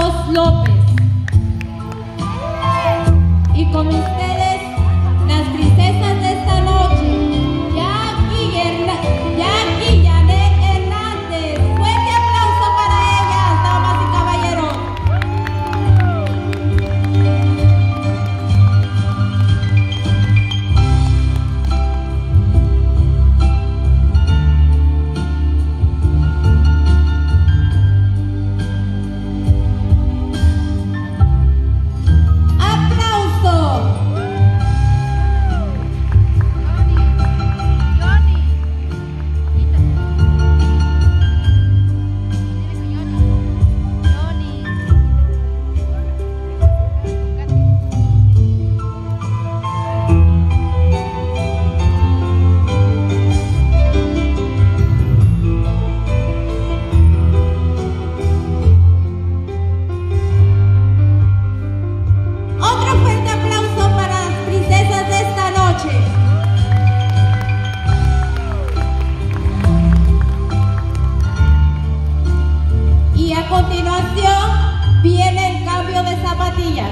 Carlos López. Y con ustedes, las princesas de esta noche, Jackie Janet Hernández. Fuerte aplauso para ellas, damas y caballeros. Y a continuación viene el cambio de zapatillas.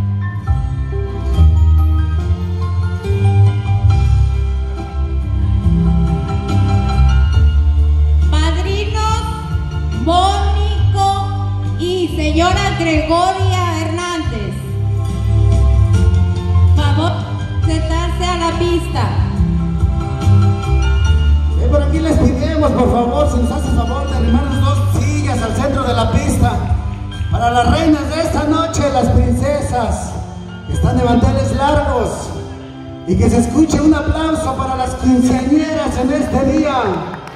Padrinos Mónico y señora Gregoria Hernández. Favor, sentarse a la pista. Por aquí les pedimos, por favor, si nos hace favor de arrimarnos 2 sillas al centro de la pista para las reinas de esta noche, las princesas que están de manteles largos, y que se escuche un aplauso para las quinceañeras en este día.